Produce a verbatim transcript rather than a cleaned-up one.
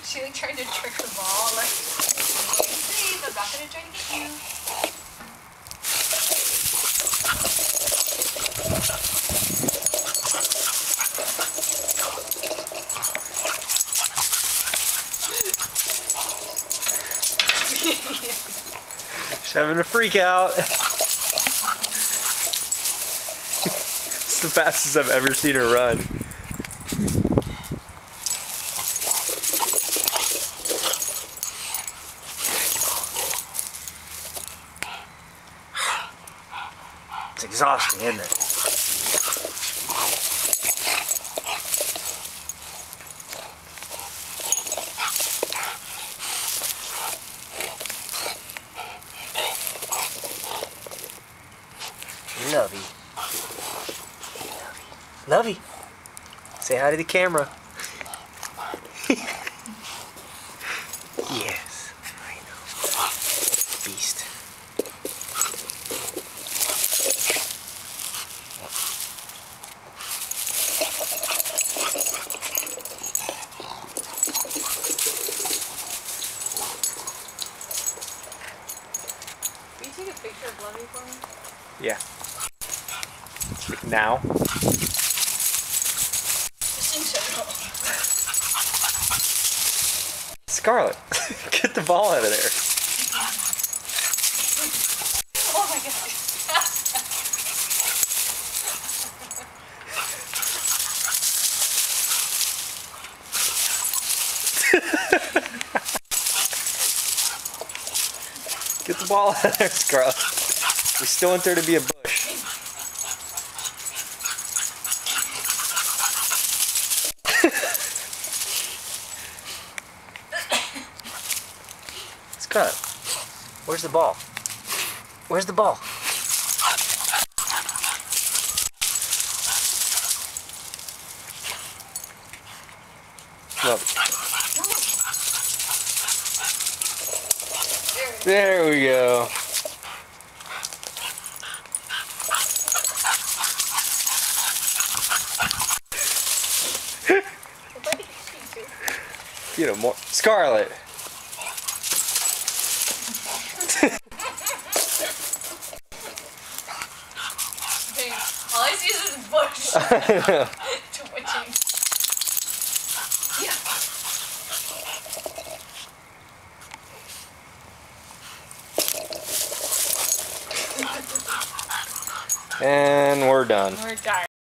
She like tried to trick the ball. Like, please, I'm not gonna try to get you. She's having a freak out. It's the fastest I've ever seen her run. It's exhausting, isn't it? Lovey. Lovey. Say hi to the camera. Yes, I know. Beast. Will you take a picture of Lovey for me? Yeah. Now? Just in general. Scarlett, get the ball out of there. Oh my god. Get the ball out of there, Scarlett. We still want there to be a bush. Scarlett, where's the ball? Where's the ball? Look. There we go. You know more, Scarlett. Dang, all I see is this bush. I know. Twitching. Yeah. And we're done. We're done.